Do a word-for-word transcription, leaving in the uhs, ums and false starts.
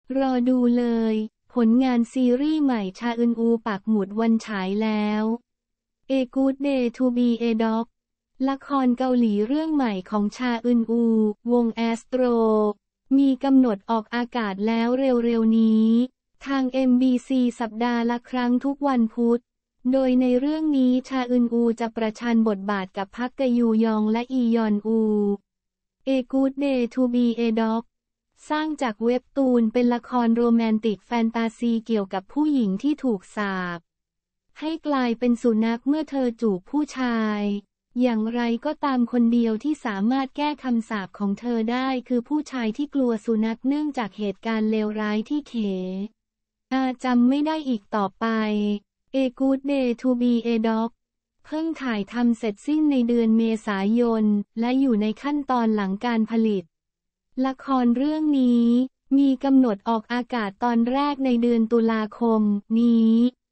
รอดูเลยผลงานซีรีส์ใหม่ชาอึนอูปักหมุดวันฉายแล้ว A Good Day to be a Dog ละครเกาหลีเรื่องใหม่ของชาอึนอูวงแอสโตรมีกำหนดออกอากาศแล้วเร็วๆนี้ทาง เอ็ม บี ซี สัปดาห์ละครั้งทุกวันพุธโดยในเรื่องนี้ชาอึนอูจะประชันบทบาทกับพักกยูยองและอียอนอู A Good Day to be a Dog สร้างจากเว็บตูนเป็นละครโรแมนติกแฟนตาซีเกี่ยวกับผู้หญิงที่ถูกสาปให้กลายเป็นสุนัขเมื่อเธอจูบผู้ชายอย่างไรก็ตามคนเดียวที่สามารถแก้คำสาปของเธอได้คือผู้ชายที่กลัวสุนัขเนื่องจากเหตุการณ์เลวร้ายที่เขอาจำไม่ได้อีกต่อไป A Good Day to be a Dog เพิ่งถ่ายทำเสร็จสิ้นในเดือนเมษายนและอยู่ในขั้นตอนหลังการผลิตละครเรื่องนี้มีกำหนดออกอากาศตอนแรกในเดือนตุลาคมนี้